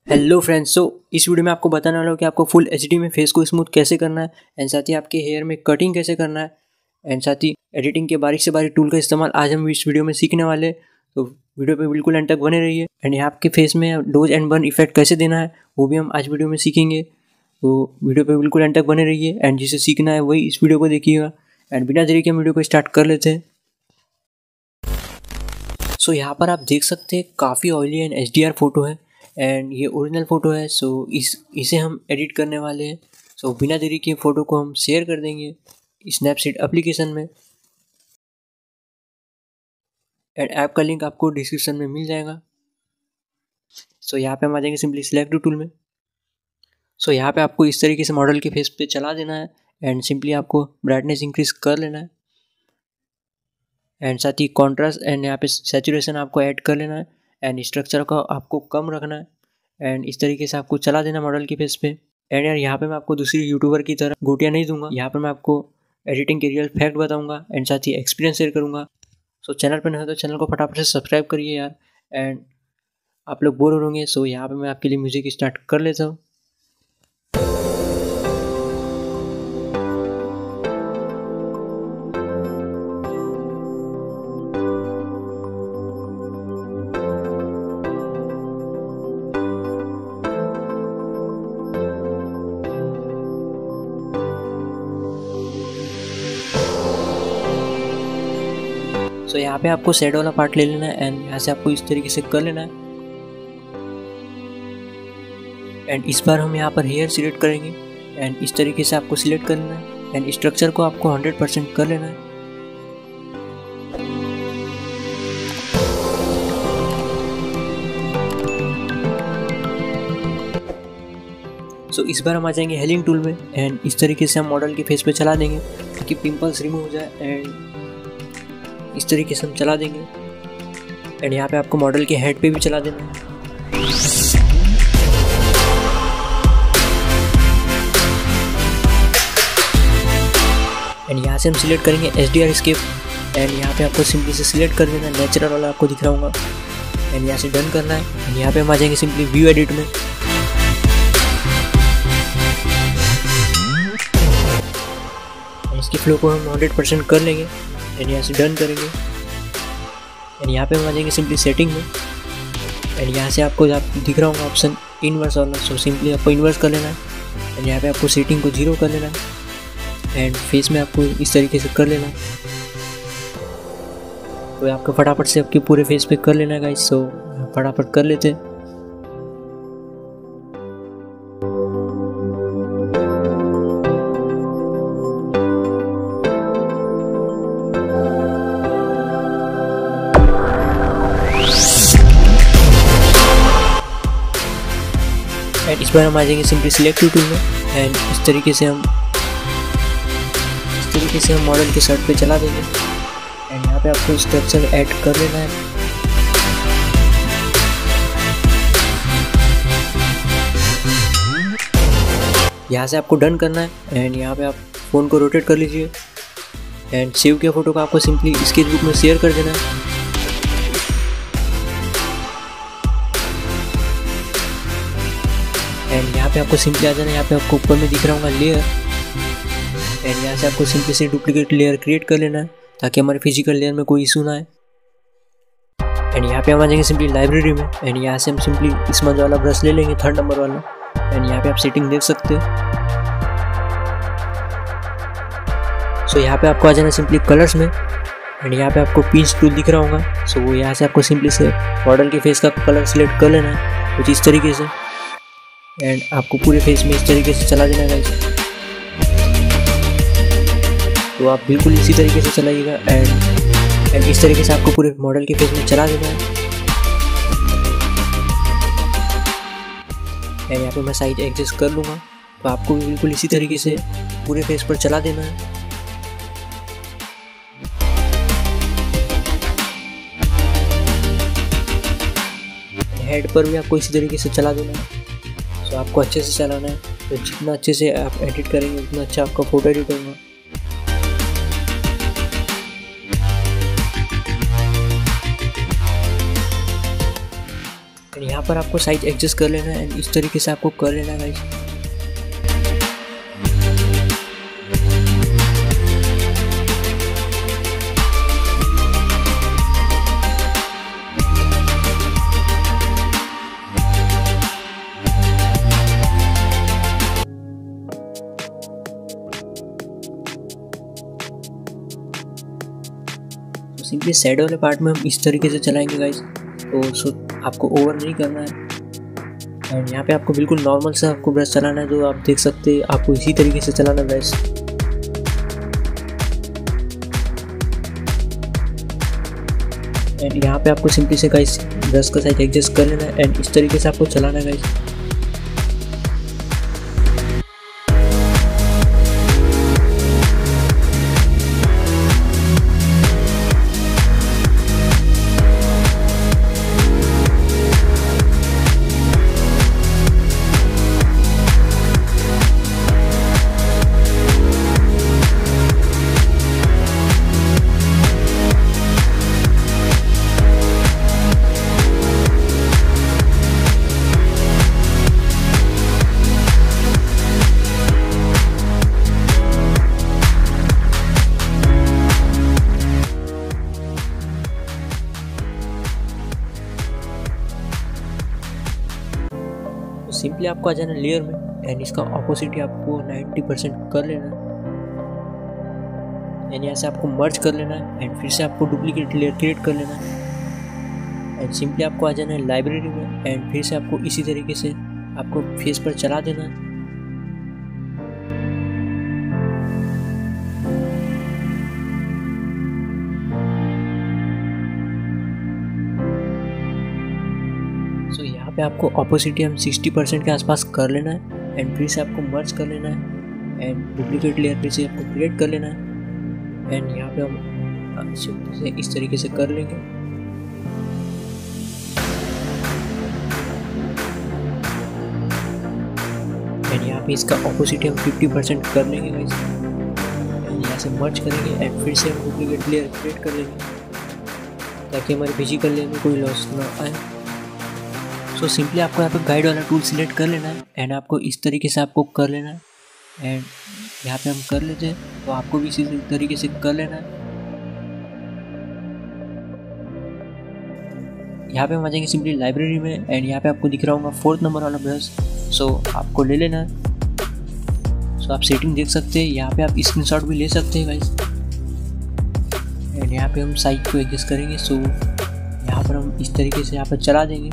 Hello friends. इस video में आपको बताने वाला हूँ कि आपको फुल एचडी में फेस को स्मूथ कैसे करना है एंड साथ ही आपके हेयर में कटिंग कैसे करना है एंड साथ ही एडिटिंग के बारीक से बारीक टूल का इस्तेमाल आज हम इस वीडियो में सीखने वाले हैं। तो वीडियो पे बिल्कुल एंड तक बने रहिए एंड यहाँ आपके फेस में डोज एंड बर्न इफेक्ट कैसे देना है वो भी हम आज वीडियो में सीखेंगे। तो वीडियो पे बिल्कुल एंड तक बने रहिए एंड जिसे सीखना है वही इस वीडियो को देखिएगा। एंड बिना देरी के हम वीडियो को स्टार्ट कर लेते हैं। सो यहाँ पर आप देख सकते हैं काफ़ी ऑयली एंड HDR फोटो है एंड ये ओरिजिनल फ़ोटो है। सो इसे हम एडिट करने वाले हैं। सो बिना देरी के फ़ोटो को हम शेयर कर देंगे स्नैपसीड एप्लीकेशन में एंड ऐप का लिंक आपको डिस्क्रिप्शन में मिल जाएगा। सो यहाँ पे हम आ जाएंगे सिंपली सिलेक्ट टूल में। सो यहाँ पे आपको इस तरीके से मॉडल के फेस पे चला देना है एंड सिंपली आपको ब्राइटनेस इंक्रीज कर लेना है एंड साथ ही कॉन्ट्रास्ट एंड यहाँ पे सैचुरेशन आपको ऐड कर लेना है एंड स्ट्रक्चर को आपको कम रखना है एंड इस तरीके से आपको चला देना मॉडल के फेस पे। एंड यार यहाँ पे मैं आपको दूसरी यूट्यूबर की तरह गोटियाँ नहीं दूंगा, यहाँ पर मैं आपको एडिटिंग के रियल फैक्ट बताऊंगा एंड साथ ही एक्सपीरियंस शेयर करूंगा। सो चैनल पर नहीं हो तो चैनल को फटाफट से सब्सक्राइब करिए यार। एंड आप लोग बोर हो होंगे सो यहाँ पर मैं आपके लिए म्यूजिक स्टार्ट कर लेता हूँ। सो यहाँ पे आपको शेड वाला पार्ट ले लेना है एंड यहाँ से आपको इस तरीके से कर लेना है एंड इस बार हम यहाँ पर हेयर सिलेक्ट करेंगे एंड इस तरीके से आपको सिलेक्ट कर लेना है एंड स्ट्रक्चर को आपको 100% कर लेना है। सो इस बार हम आ जाएंगे हेलिंग टूल में एंड इस तरीके से हम मॉडल के फेस पे चला देंगे ताकि पिंपल्स रिमूव हो जाए एंड इस तरीके से हम चला देंगे एंड यहाँ पे आपको मॉडल के हेड पे भी चला देना है। एंड यहाँ से हम सिलेक्ट करेंगे HDR स्केप एंड यहाँ पे आपको सिंपली से सिलेक्ट कर देना है, नेचुरल वाला आपको दिख रहा होगा एंड यहाँ से डन करना है एंड यहाँ पे हम आ जाएंगे सिंपली व्यू एडिट में। इसकी फ्लो को हम 100% कर लेंगे एंड यहाँ से डन करेंगे एंड यहाँ पे हम आ जाएंगे सिंपली सेटिंग में एंड यहाँ से आपको दिख रहा होगा ऑप्शन इन्वर्स वाला। सो सिंपली आपको इन्वर्स कर लेना है एंड यहाँ पे आपको सेटिंग को 0 कर लेना है एंड फेस में आपको इस तरीके से कर लेना है। तो आपको फटाफट से आपके पूरे फेस पे कर लेना है गाइस। सो फटाफट कर लेते हैं। एंड इस बार हम आ जाएंगे सिंपली सिलेक्ट टूल में एंड इस तरीके से हम मॉडल के शर्ट पे चला देंगे एंड यहाँ पे आपको स्ट्रक्चर ऐड कर लेना है। यहाँ से आपको डन करना है एंड यहाँ पे आप फ़ोन को रोटेट कर लीजिए एंड सेव किया फोटो को आपको सिंपली स्केच बुक में शेयर कर देना है। एंड यहाँ पे आपको सिंपली आ जाना है, यहाँ पे आपको ऊपर में दिख रहा होगा लेयर एंड यहाँ से आपको सिंपली से डुप्लीकेट लेयर क्रिएट कर लेना है ताकि हमारे फिजिकल लेयर में कोई इशू ना आए। एंड यहाँ पे हम आ जाएंगे सिंपली लाइब्रेरी में एंड यहाँ से हम सिंपली स्मज वाला ब्रश ले लेंगे 3rd नंबर वाला एंड यहाँ पे आप सेटिंग देख सकते हैं। सो यहाँ पे आपको आ जाना सिंपली कलर्स में एंड यहाँ पे आपको पिंच टूल दिख रहा होगा। सो वो यहाँ से आपको सिंपली से मॉडल के फेस का कलर सिलेक्ट कर लेना है कुछ इस तरीके से एंड आपको पूरे फेस में इस तरीके से चला देना है। तो आप बिल्कुल इसी तरीके से चलाइएगा एंड इस तरीके से आपको पूरे मॉडल के फेस में चला देना है। एंड यहाँ पे मैं साइज एडजस्ट कर लूँगा तो आपको भी बिल्कुल इसी तरीके से पूरे फेस पर चला देना है। हेड पर भी आपको इसी तरीके से चला देना है। तो आपको अच्छे से चलाना है। तो जितना अच्छे से आप एडिट करेंगे उतना अच्छा आपका फोटो एडिट होगा। यहाँ पर आपको साइज एडजस्ट कर लेना है एंड इस तरीके से आपको कर लेना है गाइस। सिंपली साइड वाले पार्ट में हम इस तरीके से चलाएंगे गाइस। तो आपको ओवर नहीं करना है एंड यहाँ पे आपको बिल्कुल नॉर्मल सा आपको ब्रश चलाना है, जो आप देख सकते हैं आपको इसी तरीके से चलाना है ब्रश। एंड यहाँ पे आपको सिंपली से गाइस ब्रश का साइज एडजस्ट कर लेना है एंड इस तरीके से आपको चलाना है गाइस। सिंपली आपको आ जाना लेयर में एंड इसका ऑपोजिट आपको 90% कर लेना है एंड यहाँ से आपको मर्ज कर लेना है एंड फिर से आपको डुप्लीकेट लेयर क्रिएट कर लेना है एंड सिंपली आपको आ जाना है लाइब्रेरी में एंड फिर से आपको इसी तरीके से आपको फेस पर चला देना है। यहाँ पे आपको ऑपोसिटी हम 60% के आसपास कर लेना है एंड फिर से आपको मर्ज कर लेना है एंड डुप्लीकेट लेयर फिर से आपको क्रिएट कर लेना है एंड यहाँ पे हम इस तरीके से कर लेंगे। एंड यहाँ पे इसका ऑपोसिटी हम 50% कर लेंगे गाइस एंड यहाँ से मर्ज करेंगे एंड फिर से हम डुप्लीकेट लेयर क्रिएट कर लेंगे ताकि हमारे फिजिकल लेयर में कोई लॉस ना आए। तो सिंपली आपको यहाँ पे गाइड वाला टूल सिलेक्ट कर लेना है एंड आपको इस तरीके से आपको कर लेना है एंड यहाँ पे हम कर लेते हैं तो आपको भी इसी तरीके से कर लेना है। यहाँ पे हम आ जाएंगे सिंपली लाइब्रेरी में एंड यहाँ पे आपको दिख रहा होगा 4th नंबर वाला ब्रश, सो आपको ले लेना है। सो आप सेटिंग देख सकते हैं, यहाँ पे आप स्क्रीनशॉट भी ले सकते हैं गाइस एंड यहाँ पे हम साइज को एडजस्ट करेंगे। सो यहाँ पर हम इस तरीके से यहाँ पर चला देंगे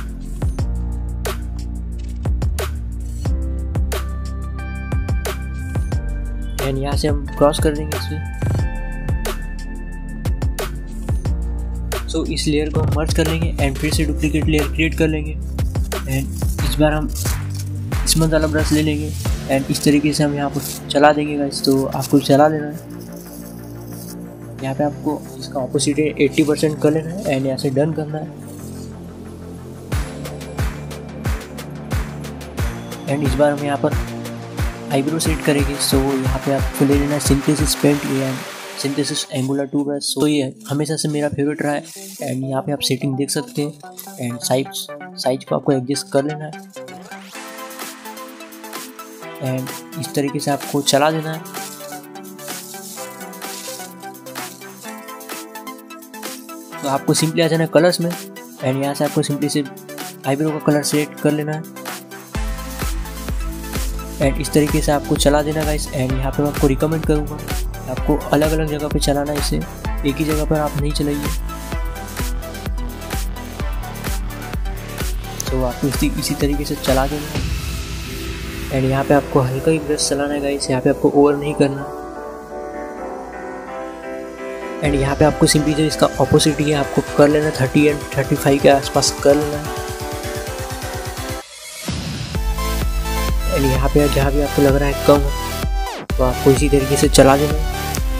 एंड यहाँ से हम क्रॉस कर देंगे इसमें। सो इस लेयर को हम मर्ज कर लेंगे एंड फिर से डुप्लीकेट लेयर क्रिएट कर लेंगे एंड इस बार हम स्मूथ वाला ब्रश ले लेंगे एंड इस तरीके से हम यहाँ पर चला देंगे गाइस। तो आपको चला लेना है, यहाँ पे आपको इसका ऑपोजिट 80% कर लेना है एंड यहाँ से डन करना है एंड इस बार हम यहाँ पर आईब्रो सेट करेंगे। सो यहाँ पे आपको ले लेना है synthesis paint and synthesis angular 2 brush. So ये हमेशा से मेरा फेवरेट रहा है एंड यहाँ पे आप सेटिंग देख सकते हैं एंड साइज को आपको एडजस्ट कर लेना है एंड इस तरीके से आपको चला देना है। तो आपको सिंपली आ जाना है कलर्स में एंड यहाँ से आपको सिंपली से आईब्रो का कलर सेलेक्ट कर लेना है एंड इस तरीके से आपको चला देना गाइस। एंड यहाँ पे मैं आपको रिकमेंड करूँगा आपको अलग अलग जगह पे चलाना है, इसे एक ही जगह पर आप नहीं चलाइए। तो आपको इसी तरीके से चला देना एंड यहाँ पे आपको हल्का ही ब्रश चलाना है गाइस, यहाँ पे आपको ओवर नहीं करना एंड यहाँ पे आपको सिंपली जो इसका ऑपोजिट है आपको कर लेना 30 एंड 35 के आसपास कर लेना है एंड यहाँ पे जहाँ भी आपको लग रहा है कम तो आपको इसी तरीके से चला देना है।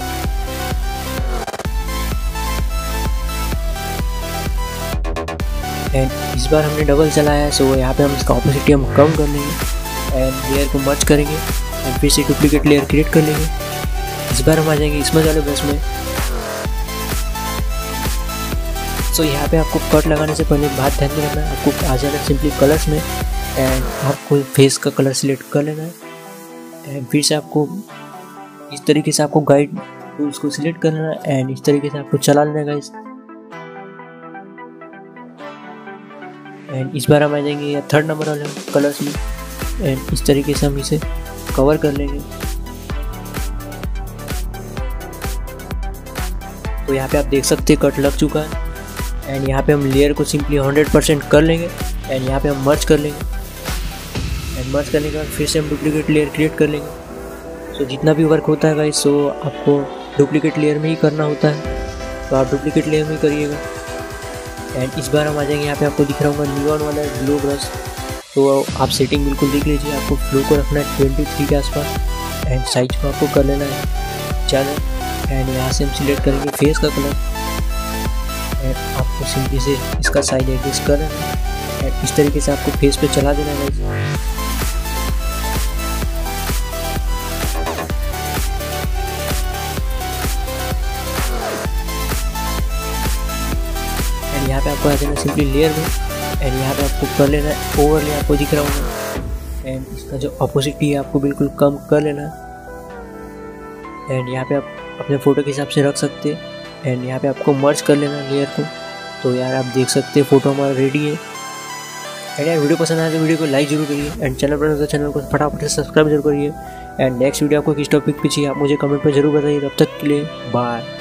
एंड इस बार हमने डबल चलाया है, सो यहाँ पे हम इसका ऑपोजिट हम कम कर लेंगे एंड लेयर को मर्ज करेंगे एंड फिर से डुप्लीकेट लेयर क्रिएट कर लेंगे। इस बार हम आ जाएंगे स्मज वाले ब्रश में। सो यहाँ पे आपको कट लगाने से पहले बात ध्यान में रखना है, आपको आ जाना सिंपली कलर्स में एंड आपको फेस का कलर सिलेक्ट कर लेना है एंड फिर से आपको इस तरीके से आपको गाइड टूल्स को सिलेक्ट कर लेना है एंड इस तरीके से आपको चला लेना है गाइस। एंड इस बार हम आ जाएंगे या 3rd नंबर वाले कलर्स में एंड इस तरीके से हम इसे कवर कर लेंगे। तो यहाँ पे आप देख सकते हैं कट लग चुका है एंड यहाँ पे हम लेयर को सिंपली 100% कर लेंगे एंड यहाँ पे हम मर्ज कर लेंगे एंड मर्ज करने के बाद फिर से हम डुप्लीकेट लेयर क्रिएट कर लेंगे। सो जितना भी वर्क होता है गाइस सो आपको डुप्लीकेट लेयर में ही करना होता है, तो आप डुप्लीकेट लेयर में ही करिएगा। एंड इस बार हम आ जाएंगे, यहाँ पे आपको दिख रहा होगा नियॉन वाला ग्लो ब्रश, तो आप सेटिंग बिल्कुल देख लीजिए, आपको फ्लो को रखना है 23 के आसपास एंड साइज को आपको कर लेना है ज़्यादा एंड यहाँ से हम सिलेक्ट करेंगे फेस का कलर एंड आपको सिंपली से इसका साइज एडजस्ट कर लेना है एंड इस तरीके से आपको फेस पे चला देना है। यहाँ पे आपको आ जाना सिंपली लेयर में एंड यहाँ पे आपको कर लेना है ओवरले, आपको दिख रहा होगा एंड इसका जो अपोजिट है आपको बिल्कुल कम कर लेना है एंड यहाँ पे आप अपने फ़ोटो के हिसाब से रख सकते हैं एंड यहाँ पे आपको मर्ज कर लेना लेयर को। तो यार आप देख सकते हैं फ़ोटो हमारा रेडी है एंड यार वीडियो पसंद आए तो वीडियो को लाइक जरूर करिए एंड चैनल पर तो चैनल को फटाफट से सब्सक्राइब जरूर करिए एंड नेक्स्ट वीडियो आपको किस टॉपिक पे चाहिए आप मुझे कमेंट पर जरूर बताइए। तब तक के लिए बाय।